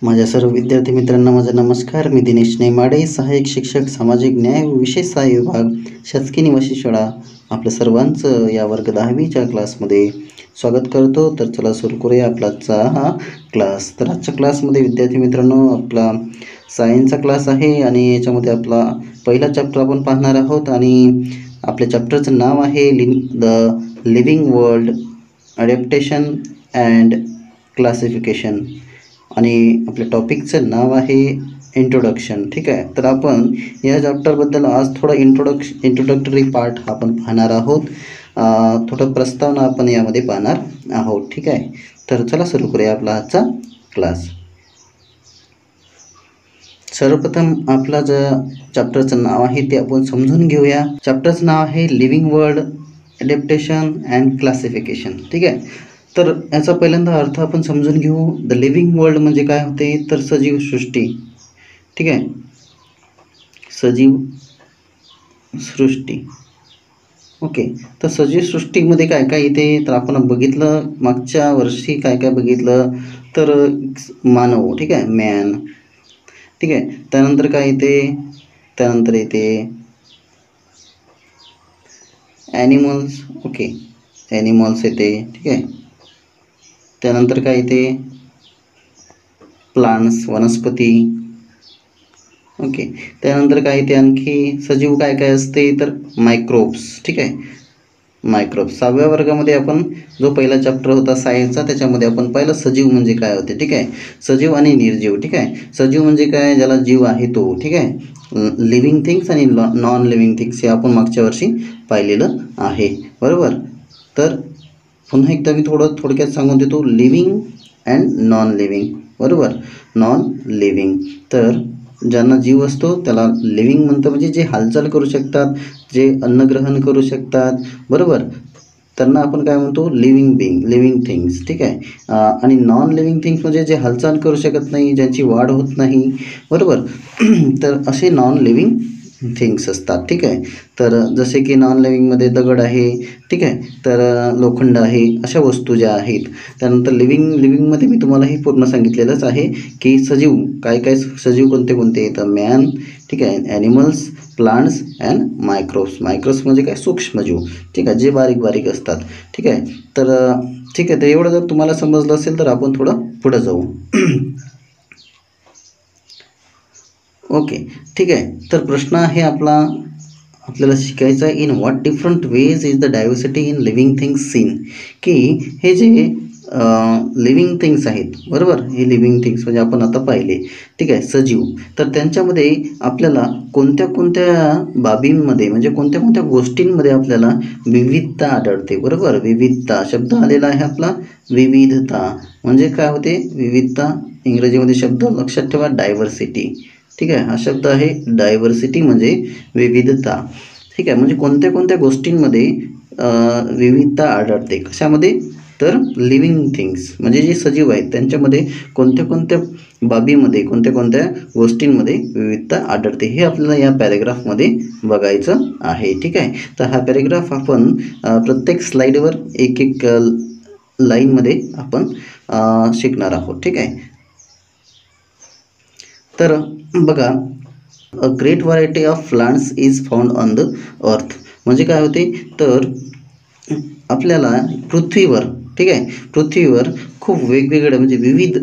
माझ्या सर्व विद्यार्थी मित्रांना माझा नमस्कार. मी दिनेश नेमाडे, सहाय्यक शिक्षक सामाजिक न्याय व विशेष सहाय्य विभाग, शासकीय निवासी शाळा. आपल्या सर्वांचं या वर्ग 10वीच्या क्लासमध्ये स्वागत करतो. तर चला सुरू करूया आपला आजचा हा क्लास. तर आजच्या क्लासमध्ये विद्यार्थी मित्रांनो आपला सायन्सचा क्लास आहे आणि याच्यामध्ये आपला पहिला चॅप्टर आपण पाहणार आहोत आणि आपल्या चॅप्टरचं नाव आहे the living world, adaptation and classification आणि आपल्या टॉपिकचं नाव आहे इंट्रोडक्शन. ठीक आहे, तर आपण या चॅप्टरबद्दल आज थोडा इंट्रोडक्टरी पार्ट आपण पाहणार आहोत. थोडं प्रस्तावना आपण यामध्ये पाहणार आहोत. ठीक आहे, तर चला सुरू करूया आपला आजचा क्लास. सर्वप्रथम आपला जे चॅप्टरचं नाव आहे ते आपण समजून घेऊया. चॅप्टरचं नाव आहे living world, adaptation and classification. ठीक आहे, तर याचा पहिल्यांदा अर्थ आपण समजून घेऊ. द लिव्हिंग वर्ल्ड म्हणजे काय होते, तर सजीव सृष्टी. ठीक आहे, सजीव सृष्टी. ओके, तर सजीव सृष्टीमध्ये काय काय येते, तर आपण बघितलं मागच्या वर्षी काय काय बघितलं, तर मानव. ठीक आहे, मॅन. ठीक आहे, त्यानंतर काय येते, त्यानंतर येते ॲनिमल्स. ओके, ॲनिमल्स येते. ठीक आहे, त्यानंतर काय येते प्लांट्स, वनस्पती. ओके, त्यानंतर काय येते आणखी सजीव काय काय असते, तर मायक्रोब्स. ठीक आहे, मायक्रोब्स. 6व्या वर्गामध्ये आपण जो पहिला चॅप्टर होता सायन्सचा त्याच्यामध्ये आपण पाहिलं सजीव म्हणजे काय होते. ठीक आहे, सजीव आणि निर्जीव. ठीक आहे, सजीव म्हणजे काय, ज्याला जीव आहे तो. ठीक आहे, लिव्हिंग थिंग्स आणि नॉन लिव्हिंग थिंग्स हे आपण मागच्या वर्षी पाहिलेलं आहे. बरोबर, तर पुन्हा एकदा मी थोडक्यात सांगून देतो. Living and non living. बरोबर, नॉन लिव्हिंग तर ज्यांना जीव असतो त्याला लिव्हिंग म्हणतं, म्हणजे जे हालचाल करू शकतात, जे अन्नग्रहण करू शकतात. बरोबर, त्यांना आपण काय म्हणतो, लिव्हिंग बिंग, लिव्हिंग थिंग्स. ठीक आहे, आणि नॉन लिव्हिंग थिंग्स म्हणजे जे हालचाल करू शकत नाही, ज्यांची वाढ होत नाही. बरोबर, तर असे नॉन लिव्हिंग थिंग्स असतात. ठीक आहे, तर जसे की नॉन लिव्हिंगमध्ये दगड आहे. ठीक आहे, तर लोखंड आहे, अशा वस्तू ज्या आहेत. त्यानंतर लिव्हिंगमध्ये मी तुम्हाला हे पूर्ण सांगितलेलंच आहे की सजीव काय काय, सजीव कोणते कोणते तर मॅन. ठीक आहे, animals, plants and microbes. Microbes म्हणजे काय, सूक्ष्मजीव. ठीक आहे, जे बारीक बारीक असतात. ठीक आहे, तर ठीक आहे, तर एवढं जर तुम्हाला समजलं असेल तर आपण थोडं पुढं जाऊ. ओके, ठीक आहे, तर प्रश्न आहे आपल्याला शिकायचा in what different ways is the diversity in living things seen. की हे जे लिव्हिंग थिंग्स आहेत, बरोबर, हे लिव्हिंग थिंग्स म्हणजे आपण आता पाहिले. ठीक आहे, सजीव, तर त्यांच्यामध्ये आपल्याला कोणत्या कोणत्या बाबींमध्ये म्हणजे कोणत्या कोणत्या गोष्टींमध्ये आपल्याला विविधता आढळते. बरोबर, विविधता शब्द आलेला आहे आपला, विविधता म्हणजे काय होते, विविधता. इंग्रजीमध्ये शब्द लक्षात ठेवा, डायव्हर्सिटी. ठीक आहे, हा शब्द आहे डायव्हर्सिटी म्हणजे विविधता. ठीक आहे, म्हणजे कोणत्या कोणत्या गोष्टींमध्ये विविधता आढळते, कशामध्ये, तर लिव्हिंग थिंग्स म्हणजे जे सजीव आहेत त्यांच्यामध्ये कोणत्या कोणत्या बाबीमध्ये, कोणत्या कोणत्या गोष्टींमध्ये विविधता आढळते, हे आपल्याला या पॅरेग्राफमध्ये बघायचं आहे. ठीक आहे, तर हा पॅरेग्राफ आपण प्रत्येक स्लाईडवर एक एक लाईनमध्ये आपण शिकणार आहोत. ठीक आहे, तर बघा, a great variety of plants is found on the earth. म्हणजे काय होते, तर आपल्याला पृथ्वीवर, ठीक आहे, पृथ्वीवर खूप वेगवेगळे म्हणजे विविध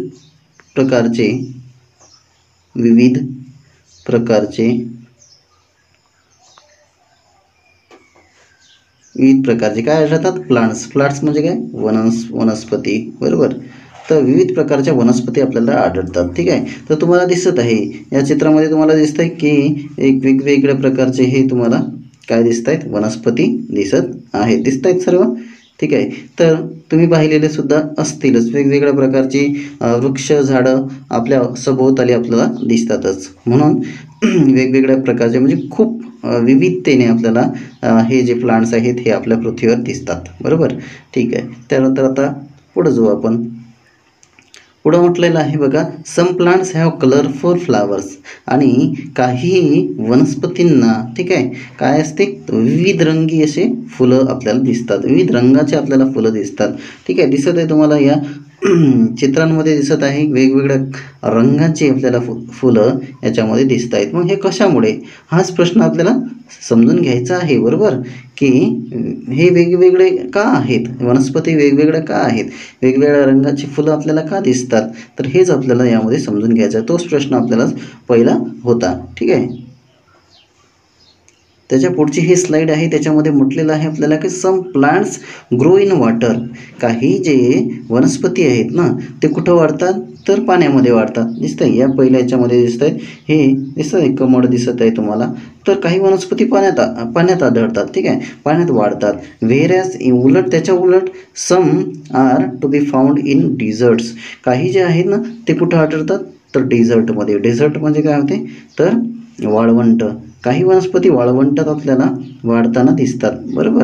प्रकारचे काय आढळतात, प्लांट्स म्हणजे काय, वनस्पती. बरोबर, तर विविध प्रकारच्या वनस्पती आपल्याला आढळतात. ठीक आहे, तर तुम्हाला दिसत आहे या चित्रामध्ये, तुम्हाला दिसत आहे की एक वेगवेगळ्या प्रकारचे हे तुम्हाला काय दिसत आहेत, वनस्पती दिसत आहेत सर्व. ठीक आहे, तर तुम्ही पाहिलेले सुद्धा असतीलच, वेगवेगळ्या प्रकारची वृक्ष, झाडं आपल्या सभोवताली आपल्याला दिसतातच. म्हणून वेगवेगळ्या प्रकारचे म्हणजे खूप विविधतेने आपल्याला हे जे प्लांट्स आहेत हे आपल्या पृथ्वीवर दिसतात. बरोबर, ठीक आहे, त्यानंतर आता पुढं जाऊ आपण. पुढं म्हटलेलं आहे बघा, some plants have colourful flowers. आणि काही वनस्पतींना, ठीक आहे, काय असते, विविध रंगी असे फुलं आपल्याला दिसतात, विविध रंगाचे आपल्याला फुलं दिसतात. ठीक आहे, दिसत आहे तुम्हाला या चित्रांमध्ये दिसत आहे वेगवेगळ्या रंगाची आपल्याला फुलं याच्यामध्ये दिसत आहेत. मग हे कशामुळे, हाच प्रश्न आपल्याला समजून घ्यायचा आहे. बरोबर, की हे वेगवेगळे का आहेत, वनस्पती वेगवेगळ्या का आहेत, वेगवेगळ्या रंगाची फुलं आपल्याला का दिसतात, तर हेच आपल्याला यामध्ये समजून घ्यायचं आहे. तोच प्रश्न आपल्याला पहिला होता. ठीक आहे. त्याच्या पुढची ही स्लाईड आहे, त्याच्यामध्ये म्हटलेलं आहे आपल्याला की some plants grow in water. काही जे वनस्पती आहेत ना ते कुठं वाढतात, तर पाण्यामध्ये वाढतात. दिसतंय, या पहिल्या याच्यामध्ये दिसत आहे, हे दिसत आहे कमळ दिसत आहे तुम्हाला. तर काही वनस्पती पाण्यात आढळतात. ठीक आहे, पाण्यात वाढतात. व्हेरॅज उलट, त्याच्या उलट some are to be found in deserts. काही जे आहेत ना ते कुठं आढळतात, तर डेझर्टमध्ये. डेझर्ट म्हणजे काय होते, तर वाळवंट. काही वनस्पती वाळवंटात आपल्याला वाढताना दिसतात. बरोबर,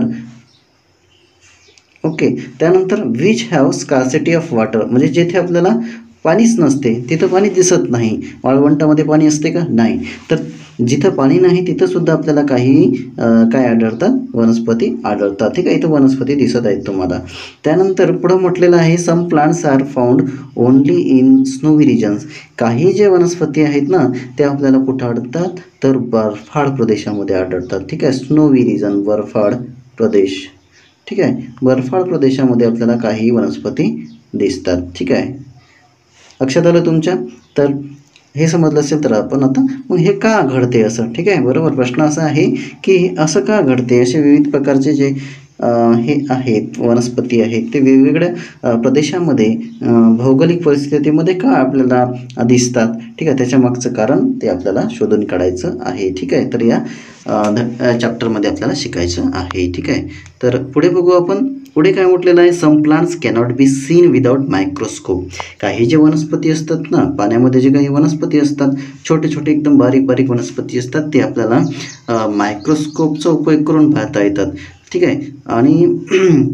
ओके. त्यानंतर which have scarcity of water, म्हणजे जेथे आपल्याला पाणीच नसते तिथं पाणी दिसत नाही. वाळवंटामध्ये पाणी असते का, नाही. तर जिथं पाणी नाही तिथं सुद्धा आपल्याला काही काय आढळतात, वनस्पती आढळतात. ठीक आहे, इथं वनस्पती दिसत आहेत तुम्हाला. त्यानंतर पुढं म्हटलेलं आहे some plants are found only in snowy regions. काही जे वनस्पती आहेत ना ते आपल्याला कुठं आढळतात, तर बर्फाळ प्रदेशामध्ये आढळतात. ठीक आहे, स्नोवी रिजन, बर्फाळ प्रदेश. ठीक आहे, बर्फाळ प्रदेशामध्ये आपल्याला काही वनस्पती दिसतात. ठीक आहे, लक्षात आलं तुमच्या. तर हे समजलं असेल तर आपण आता मग हे का घडते असं. ठीक आहे, बरोबर, प्रश्न असा आहे की असं का घडते. असे विविध प्रकारचे जे हे आहेत वनस्पती आहेत ते वेगवेगळ्या प्रदेशामध्ये भौगोलिक परिस्थितीमध्ये का आपल्याला दिसतात. ठीक आहे, त्याच्या मागचं कारण ते आपल्याला शोधून काढायचं आहे. ठीक आहे, तर या चॅप्टरमध्ये आपल्याला शिकायचं आहे. ठीक आहे, तर पुढे बघू आपण. पुढे काय म्हटलेलं आहे, some plants cannot be seen without microscope. काही जे वनस्पती असतात ना, पाण्यामध्ये जे काही वनस्पती असतात, छोटे छोटे एकदम बारीक बारीक वनस्पती असतात, ते आपल्याला मायक्रोस्कोपचा उपयोग करून पाहता येतात. ठीक आहे, आणि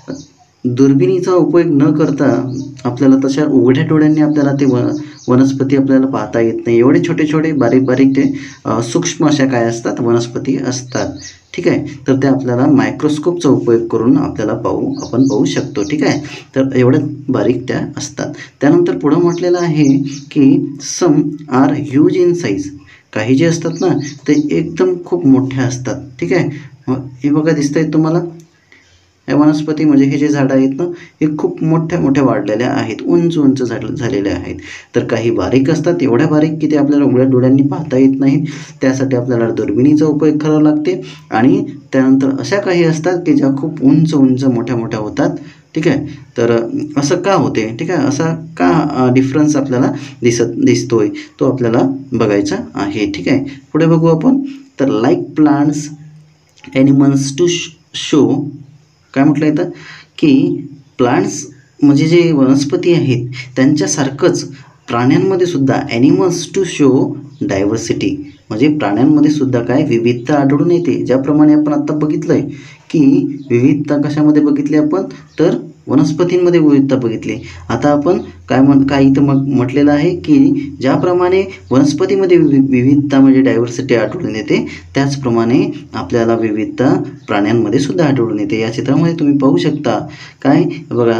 दुर्बिणीचा उपयोग न करता आपल्याला तशा उघड्या डोळ्यांनी आपल्याला ते वनस्पती आपल्याला पाहता येत नाही. एवढे छोटे छोटे बारीक बारीक ते सूक्ष्म अशा काय असतात, वनस्पती असतात. ठीक आहे, तर ते आपल्याला मायक्रोस्कोपचा उपयोग करून आपल्याला आपण पाहू शकतो. ठीक आहे, तर एवढ्या बारीक त्या असतात. त्यानंतर पुढं म्हटलेलं आहे की some are huge in size. काही जे असतात ना ते एकदम खूप मोठ्या असतात. ठीक आहे, हे बघा दिसतंय तुम्हाला, या वनस्पती म्हणजे हे जे झाडं आहेत ना हे खूप मोठ्या मोठ्या वाढलेल्या आहेत, उंच उंच झालेल्या आहेत. तर काही बारीक असतात, एवढ्या बारीक की ते आपल्याला उघड्या डोळ्यांनी पाहता येत नाहीत. त्यासाठी आपल्याला दुर्बिणीचा उपयोग करावा लागते. आणि त्यानंतर अशा काही असतात की ज्या खूप उंच उंच मोठ्या मोठ्या होतात. ठीक आहे, तर असं का होते. ठीक आहे, असा का डिफरन्स आपल्याला दिसतोय तो आपल्याला बघायचा आहे. ठीक आहे, पुढे बघू आपण. तर like plants animals to show, काय म्हटलं येतं की प्लांट्स म्हणजे जे वनस्पती आहेत त्यांच्यासारखंच प्राण्यांमध्ये सुद्धा ॲनिमल्स टू शो डायव्हर्सिटी, म्हणजे प्राण्यांमध्ये सुद्धा काय विविधता आढळून येते. ज्याप्रमाणे आपण आत्ता बघितलं आहे की विविधता कशामध्ये बघितली आपण, तर वनस्पतींमध्ये विविधता बघितली. आता आपण काय इथं मग म्हटलेलं आहे की ज्याप्रमाणे वनस्पतीमध्ये विविधता म्हणजे डायव्हर्सिटी आढळून येते त्याचप्रमाणे आपल्याला विविधता प्राण्यांमध्ये सुद्धा आढळून येते. या चित्रामध्ये तुम्ही पाहू शकता काय बघा,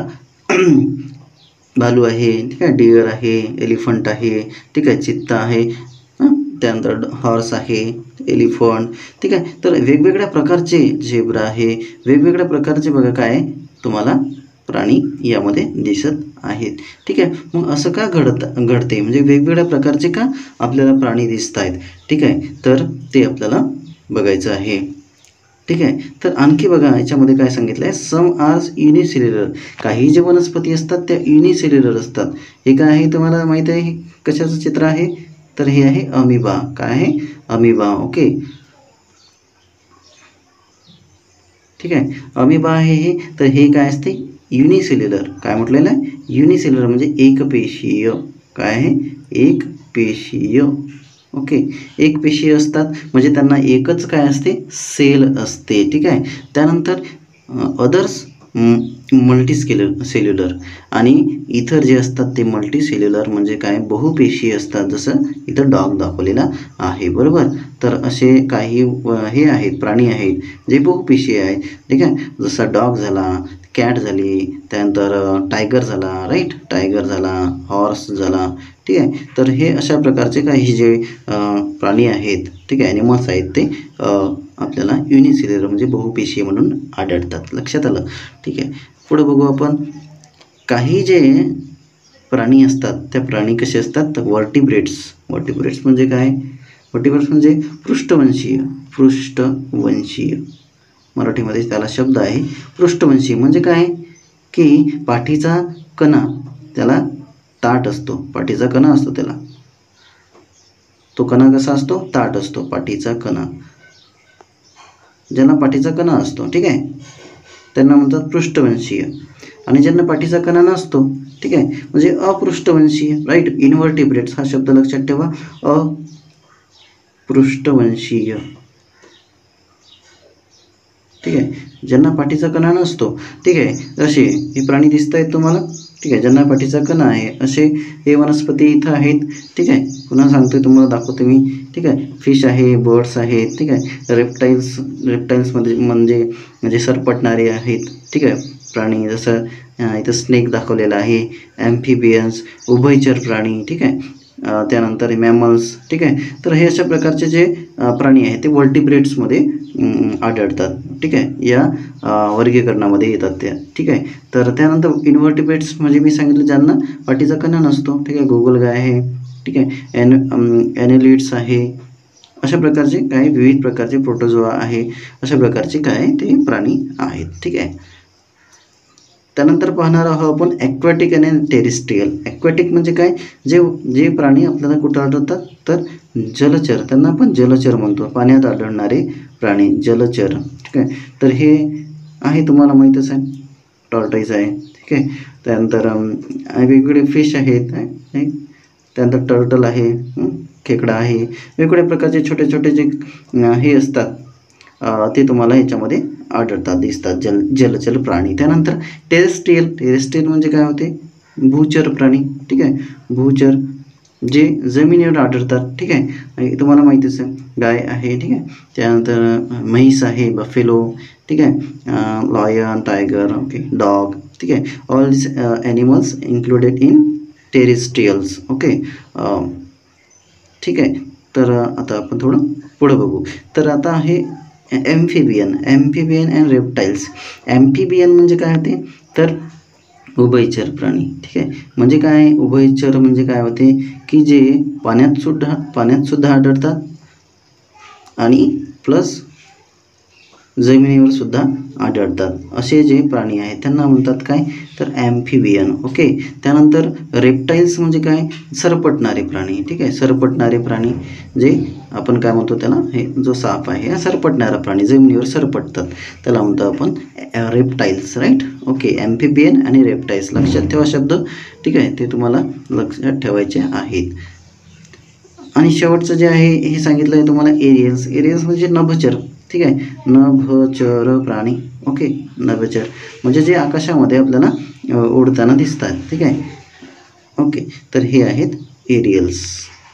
भालू आहे, ठीक आहे, डिअर आहे, एलिफंट आहे, ठीक आहे, चित्ता आहे, त्यानंतर हॉर्स आहे, एलिफंट. ठीक आहे, तर वेगवेगळ्या प्रकारचे झेब्रा आहे, वेगवेगळ्या प्रकारचे बघा काय तुम्हाला प्राणी यामध्ये दिसत आहेत. ठीक आहे, मग असं का घडते म्हणजे वेगवेगळ्या प्रकारचे का आपल्याला प्राणी दिसत आहेत. ठीक आहे, तर ते आपल्याला बघायचं आहे. ठीक आहे, तर आणखी बघा याच्यामध्ये काय सांगितलं आहे, सम आर युनिसेल्युलर. काही जे वनस्पती असतात त्या युनिसेल्युलर असतात. हे काय आहे तुम्हाला माहीत आहे, हे कशाचं चित्र आहे, तर हे आहे अमिबा. काय आहे, अमिबा. ओके, ठीक आहे, अमिबा आहे हे. तर हे काय असते, युनिसेल्युलर. काय म्हटलेलं आहे, युनिसेल्युलर म्हणजे एकपेशीय. काय आहे, एकपेशीय. ओके, एकपेशीय असतात म्हणजे त्यांना एकच काय असते, सेल असते. ठीक आहे, त्यानंतर अदर्स सेल्युलर आणि इतर जे असतात ते मल्टी सेल्युलर म्हणजे काय, बहुपेशीय असतात, जसं इथं डॉग दाखवलेला आहे, बरोबर. तर असे काही हे आहेत, प्राणी आहेत जे बहुपेशीय आहेत, ठीक आहे. जसा डॉग झाला, कॅट झाली, त्यानंतर टायगर झाला, राईट, टायगर झाला, हॉर्स झाला, ठीक आहे. तर हे अशा प्रकारचे काही जे प्राणी आहेत, ठीक आहे, ॲनिमल्स आहेत, ते आपल्याला युनिसेल्युलर म्हणजे बहुपेशीय म्हणून आढळतात. लक्षात आलं, ठीक आहे. पुढे बघू आपण. काही जे प्राणी असतात त्या प्राणी कसे असतात, तर वर्टिब्रेट्स. वर्टिब्रेट्स म्हणजे काय, वर्टिब्रेट्स म्हणजे पृष्ठवंशीय. मराठीमध्ये त्याला शब्द आहे पृष्ठवंशीय. म्हणजे काय की पाठीचा कणा त्याला ताठ असतो, पाठीचा कणा असतो त्याला, तो कणा कसा असतो, ताठ असतो, पाठीचा कणा, ज्यांना पाठीचा कणा असतो, ठीक आहे, त्यांना म्हणतात पृष्ठवंशीय. आणि ज्यांना पाठीचा कणा नसतो, ठीक आहे, म्हणजे अपृष्ठवंशीय, राईट. इनव्हर्टिब्रेट्स हा शब्द लक्षात ठेवा, अपृष्ठवंशीय, ठीक आहे, ज्यांना पाठीचा कणा नसतो, ठीक आहे. असे हे प्राणी दिसत आहेत तुम्हाला, ठीक आहे, ज्यांना पाठीचा कणा आहे असे हे वनस्पती इथं आहेत, ठीक आहे. पुन्हा सांगतोय, तुम्हाला दाखवतो मी, ठीक आहे. फिश आहे, बर्ड्स आहेत, ठीक आहे. रेप्टाईल्समध्ये म्हणजे सरपटणारे आहेत, ठीक आहे, प्राणी. जसं इथं स्नेक दाखवलेला आहे. ॲम्फिबियन्स उभयचर प्राणी, ठीक आहे. त्यानंतर मॅमल्स, ठीक आहे. तर हे अशा प्रकारचे जे प्राणी आहेत ते वर्टिब्रेट्समध्ये आढळतात, ठीक आहे, या वर्गीकरणामध्ये येतात त्या, ठीक आहे. तर त्यानंतर इनव्हर्टिब्रेट्स म्हणजे मी सांगितलं ज्यांना पाठीचा कणा नसतो, ठीक आहे, गोगलगाय आहे, ठीक आहे, ॲनेलिड्स आहे. अशा प्रकारचे काही विविध प्रकारचे प्रोटोझोआ आहे, अशा प्रकारचे काय ते प्राणी आहेत, ठीक आहे. त्यानंतर पाहणार आहोत आपण ॲक्वॅटिक आणि टेरेस्ट्रियल. ॲक्वॅटिक म्हणजे काय, जे प्राणी आपल्याला कुठं आढळतात, तर जलचर, त्यांना आपण जलचर म्हणतो, पाण्यात आढळणारे प्राणी, जलचर, ठीक आहे. तर हे आहे, तुम्हाला माहीतच आहे, टॉर्टाईज आहे, ठीक आहे. त्यानंतर वेगवेगळे फिश आहेत, त्यानंतर टर्टल आहे, खेकडा आहे, वेगवेगळ्या प्रकारचे छोटे छोटे जे हे असतात ते तुम्हाला ह्याच्यामध्ये आढळतात, दिसतात, जलचर प्राणी. त्यानंतर टेरेस्ट्रियल म्हणजे काय होते, भूचर प्राणी, ठीक आहे, भूचर जे जमिनीवर आढळतात, ठीक आहे, तुम्हाला माहितीच आहे, गाय आहे, ठीक आहे. त्यानंतर म्हैस आहे, बफेलो, ठीक आहे, लॉयन, टायगर, ओके, डॉग, ठीक आहे. All this animals included in terrestrials, okay, ठीक आहे. तर आता आपण थोडं पुढं बघू. तर आता हे ॲम्फिबियन अँड रेप्टाईल्स. ॲम्फिबियन म्हणजे काय होते, तर उभयचर प्राणी, ठीक आहे. म्हणजे काय, उभयचर म्हणजे काय होते की जे पाण्यात सुद्धा आढळतात आणि प्लस जमिनीवर सुद्धा आढळतात, असे जे प्राणी आहेत त्यांना म्हणतात काय, तर ॲम्फिबियन, ओके. त्यानंतर रेप्टाईल्स म्हणजे काय, सरपटणारे प्राणी, ठीक आहे, सरपटणारे प्राणी जे आपण काय म्हणतो त्याला, हे जो साप आहे हा सरपटणारा प्राणी, जमिनीवर सरपटतात, त्याला म्हणतो आपण रेप्टाईल्स, राईट, ओके. ॲम्फिबियन आणि रेप्टाईल्स लक्षात ठेवा शब्द, ठीक आहे, ते तुम्हाला लक्षात ठेवायचे आहेत. आणि शेवटचं जे आहे हे सांगितलं आहे तुम्हाला एरियल्स म्हणजे नभचर, ठीक आहे, नभचर प्राणी, ओके. नभचर म्हणजे जे आकाशामध्ये आपल्याला उडताना दिसतात, ठीक आहे, ओके. तर हे आहेत एरियल्स,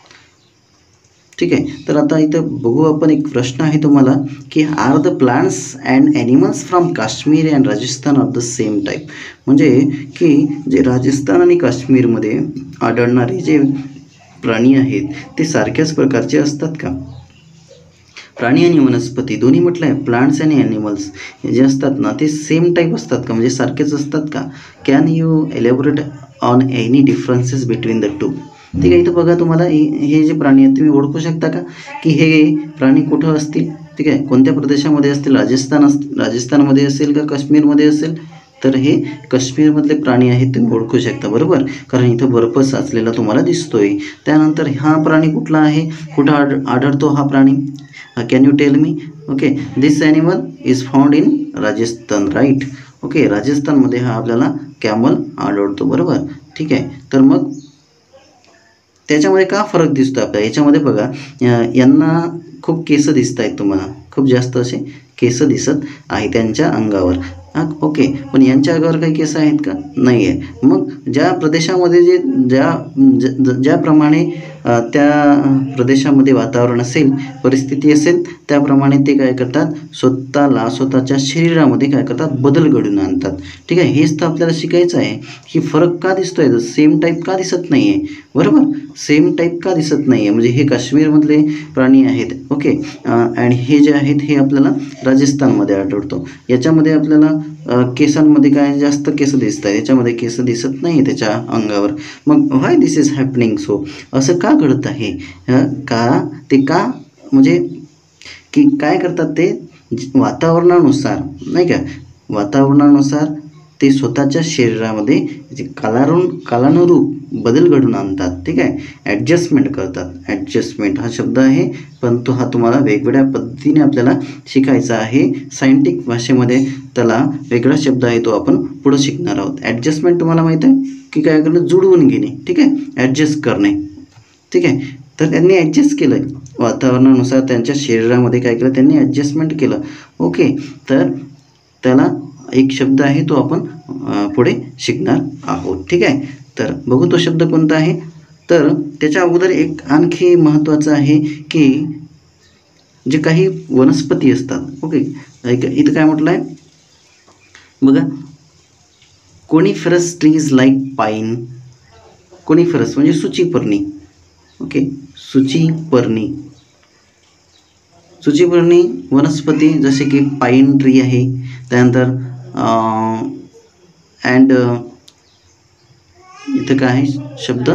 ठीक आहे. तर आता इथं बघू आपण, एक प्रश्न आहे तुम्हाला की are the plants and animals from Kashmir and Rajasthan of the same type. म्हणजे की जे राजस्थान आणि काश्मीरमध्ये आढळणारे जे प्राणी आहेत ते सारख्याच प्रकारचे असतात का. प्राणी आणि वनस्पती दोन्ही म्हटलं आहे, प्लांट्स आणि ॲनिमल्स जे असतात ना ते सेम टाईप असतात का, म्हणजे सारखेच असतात का. Can you elaborate on any differences between the two. ठीक आहे. इथं बघा, तुम्हाला हे जे प्राणी आहेत तुम्ही ओळखू शकता का की हे प्राणी कुठं असतील, ठीक आहे, कोणत्या प्रदेशामध्ये असतील, राजस्थानमध्ये असेल का काश्मीरमध्ये असेल. तर हे काश्मीरमधले प्राणी आहेत, तुम्ही ओळखू शकता, बरोबर, कारण इथं बर्फ साचलेला तुम्हाला दिसतोय. त्यानंतर हा प्राणी कुठला आहे, कुठं आढळतो हा प्राणी, can you tell me. Okay, this animal is found in Rajasthan, right. Okay, राजस्थानमध्ये हा आपल्याला कॅमल आढळतो, बरोबर, ठीक आहे. तर मग त्याच्यामध्ये का फरक दिसतो आपल्याला, याच्यामध्ये बघा, यांना खूप केस दिसत आहेत, तुम्हाला खूप जास्त असे केस दिसत आहे त्यांच्या अंगावर. ओके, पण यांच्या अंगावर काही केस आहेत का? नाही आहे. मग ज्या प्रदेशामध्ये ज्याप्रमाणे त्या प्रदेशामध्ये वातावरण असेल, परिस्थिती असेल, त्याप्रमाणे ते काय करतात, स्वतःच्या शरीरामध्ये काय करतात, बदल घडवून आणतात. ठीक आहे, हेच तर आपल्याला शिकायचं आहे की फरक का दिसतोय, सेम टाईप का दिसत नाही आहे. बरोबर, सेम टाईप का दिसत नाही आहे, म्हणजे हे काश्मीरमधले प्राणी आहेत. ओके, आणि हे जे आहेत हे आपल्याला राजस्थानमध्ये आढळतो. याच्यामध्ये आपल्याला केसांमध्ये काय जास्त केस दिसत आहे, याच्यामध्ये केस दिसत नाही त्याच्या अंगावर. मग why this is happening so, असं का घडत आहे, का म्हणजे की काय करतात ते वातावरणानुसार, नाही का, वातावरणानुसार ते स्वतःच्या शरीरामध्ये कालानुरूप बदल घडवून आणतात. ठीक आहे, ॲडजस्टमेंट करतात. ॲडजस्टमेंट हा शब्द आहे, पण हा तुम्हाला वेगवेगळ्या पद्धतीने आपल्याला शिकायचा आहे. सायंटिफिक भाषेमध्ये त्याला वेगळा शब्द आहे, तो आपण पुढं शिकणार आहोत. ॲडजस्टमेंट तुम्हाला माहीत आहे की काय करणं, जुळवून घेणे. ठीक आहे, ॲडजस्ट करणे. ठीक आहे, तर त्यांनी ॲडजस्ट केलं वातावरणानुसार, त्यांच्या शरीरामध्ये काय केलं, त्यांनी ॲडजस्टमेंट केलं. ओके, तर त्याला एक शब्द आहे, तो आपण पुढे शिकणार आहोत. ठीक आहे, तर बघू तो शब्द कोणता आहे. तर त्याच्या अगोदर एक आणखी महत्त्वाचं आहे की जे काही वनस्पती असतात. ओके, इथं काय म्हटलं आहे बघा, coniferous trees like pine. Coniferous म्हणजे सूचीपर्णी. ओके, सूचीपर्णी वनस्पती जसे की पाईन ट्री आहे, त्यानंतर अँड इथं काय आहे शब्द,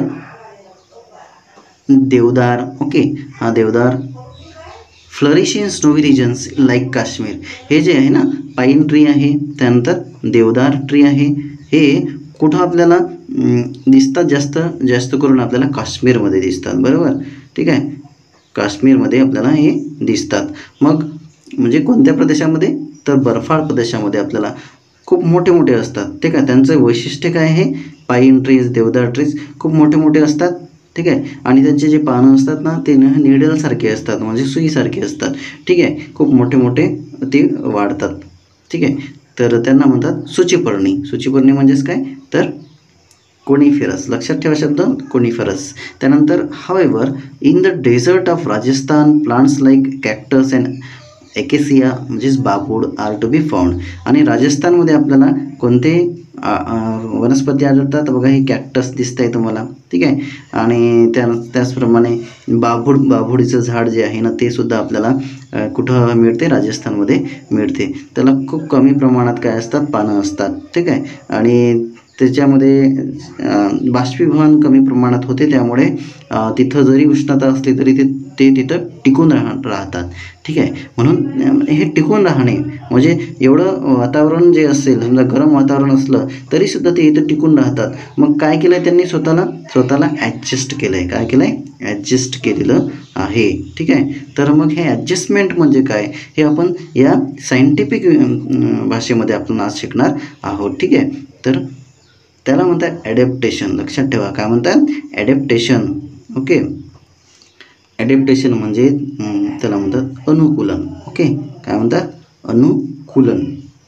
देवदार. ओके, हा देवदार. Flourish in snowy regions like Kashmir. हे जे आहे ना, पाईन ट्री आहे, त्यानंतर देवदार ट्री आहे, हे कुठं आपल्याला दिसतात, जास्त करून आपल्याला काश्मीरमध्ये दिसतात. बरोबर, ठीक आहे, काश्मीरमध्ये आपल्याला हे दिसतात. मग म्हणजे कोणत्या प्रदेशामध्ये, तर बर्फाळ प्रदेशामध्ये आपल्याला खूप मोठे मोठे असतात. ठीक आहे, त्यांचं वैशिष्ट्य काय आहे, पाईन ट्रीज, देवदार ट्रीज खूप मोठे मोठे असतात. ठीक आहे, आणि त्यांचे जे पानं असतात ना, ते निडलसारखे असतात, म्हणजे सुईसारखे असतात. ठीक आहे, खूप मोठे मोठे ते वाढतात. ठीक आहे, तर त्यांना म्हणतात सूचीपर्णी म्हणजेच काय, तर कोनिफेरस. लक्षात ठेवा शब्द कोनिफेरस. त्यानंतर however in the desert of Rajasthan plants like cactus and acacia म्हणजेच बाभूड आर टू बी फाउंड. आणि राजस्थानमध्ये आपल्याला कोणते वनस्पती आढळतात, बघा हे कॅक्टस दिसत आहे तुम्हाला. ठीक आहे, आणि त्याचप्रमाणे बाभुडीचं झाड जे आहे ना, ते सुद्धा आपल्याला कुठं मिळते, राजस्थानमध्ये मिळते. त्याला खूप कमी प्रमाणात काय असतात, पानं असतात. ठीक आहे, आणि त्याच्यामध्ये बाष्पीभवन कमी प्रमाणात होते, त्यामुळे तिथं जरी उष्णता असली तरी ते तिथं टिकून राहतात. ठीक आहे, म्हणून हे टिकून राहणे म्हणजे एवढं वातावरण जे असेल, समजा गरम वातावरण असलं तरीसुद्धा ते इथं टिकून राहतात. मग काय केलं आहे त्यांनी, स्वतःला ॲडजस्ट केलं आहे. काय केलं आहे, ॲडजस्ट केलेलं आहे. ठीक आहे, तर मग हे ॲडजस्टमेंट म्हणजे काय, हे आपण या सायंटिफिक भाषेमध्ये आपण आज शिकणार आहोत. ठीक आहे, तर त्याला म्हणतात ॲडॅप्टेशन. लक्षात ठेवा, काय म्हणतात, ॲडॅप्टेशन. ओके, ॲडॅप्टेशन म्हणजे त्याला म्हणतात अनुकूलन. ओके, काय म्हणतात, अनुकूलन.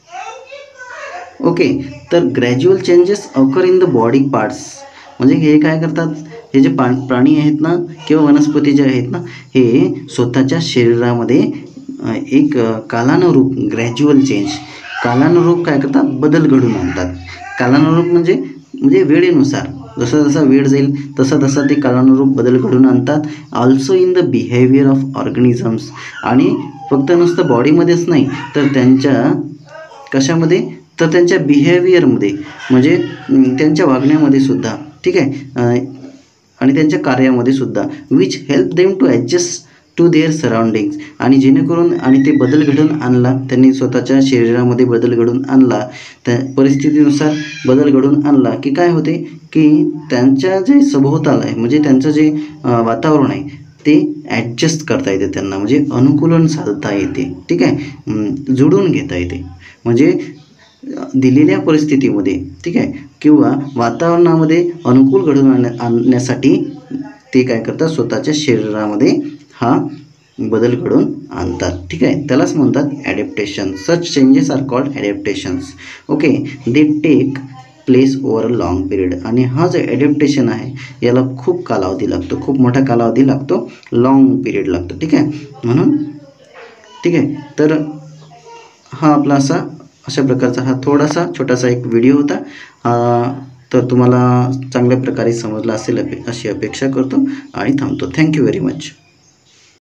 ओके, तर gradual changes occur in the body parts. म्हणजे हे काय करतात, हे जे प्राणी आहेत ना, किंवा वनस्पती जे आहेत ना, हे स्वतःच्या शरीरामध्ये एक कालानुरूप ग्रॅज्युअल चेंज, कालानुरूप काय करतात, बदल घडवून आणतात. कालानुरूप म्हणजे वेळेनुसार, जसा वेळ जाईल तसा ते कालानुरूप बदल घडवून आणतात. Also in the behaviour of organisms. आणि फक्त नुसतं बॉडीमध्येच नाही, तर त्यांच्या कशामध्ये, तर त्यांच्या बिहेवियरमध्ये, म्हणजे त्यांच्या वागण्यामध्ये सुद्धा. ठीक आहे, आणि त्यांच्या कार्यामध्ये सुद्धा. Which help them to adjust to their surroundings. आणि जेणेकरून आणि ते बदल घडवून आणला, त्यांनी स्वतःच्या शरीरामध्ये बदल घडवून आणला, त्या परिस्थितीनुसार बदल घडवून आणला की काय होते, की त्यांच्या जे सभोवताल आहे, म्हणजे त्यांचं जे वातावरण आहे ते ॲडजस्ट करता येते त्यांना, म्हणजे अनुकूलन साधता येते. ठीक आहे, जुळून घेता येते. म्हणजे दिलेल्या परिस्थितीमध्ये, ठीक आहे, किंवा वातावरणामध्ये अनुकूल घडवून आणण्यासाठी ते काय करतात, स्वतःच्या शरीरामध्ये हा बदल घडून आणतात. ठीक आहे, त्यालाच म्हणतात adaptation. Such changes are called adaptations. Okay, they take place over a long period. आणि हा जो ॲडॅप्टेशन आहे याला खूप कालावधी लागतो, खूप मोठा कालावधी लागतो, लॉंग पिरियड लागतो. ठीक आहे, म्हणून ठीक आहे. तर हा आपला अशा प्रकारचा हा थोडासा छोटासा एक व्हिडिओ होता. तर तुम्हाला चांगल्या प्रकारे समजला असेल अशी अपेक्षा करतो आणि थांबतो. Thank you very much.